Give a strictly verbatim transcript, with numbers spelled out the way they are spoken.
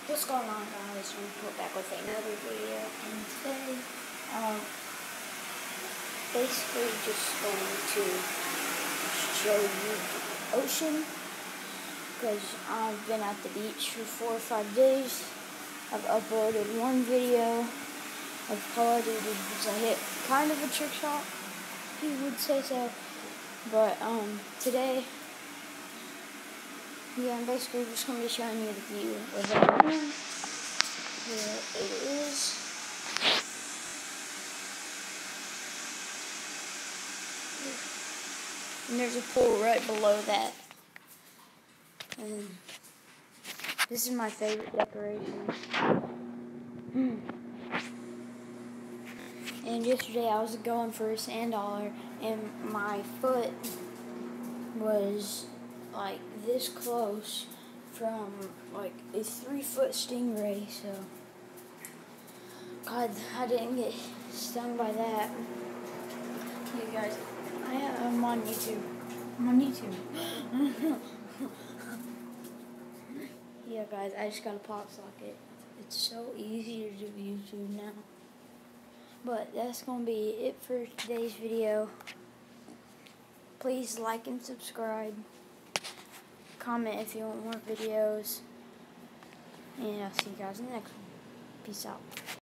What's going on, guys? We're back with another video, and today, um, basically just going to show you the ocean, because I've been at the beach for four or five days. I've uploaded one video of Call of Duty, which I hit kind of a trick shot, you would say so, but, um, today, yeah, I'm basically just going to be showing you the view of everything. Here it is. And there's a pool right below that. And this is my favorite decoration. Hmm. And yesterday I was going for a sand dollar, and my foot was like this close from like a three foot stingray, so God, I didn't get stung by that. You guys, I am on YouTube. I'm on YouTube. Yeah, guys, I just got a pop socket. It's so easy to do YouTube now. But that's gonna be it for today's video. Please like and subscribe. Comment if you want more videos. And I'll see you guys in the next one. Peace out.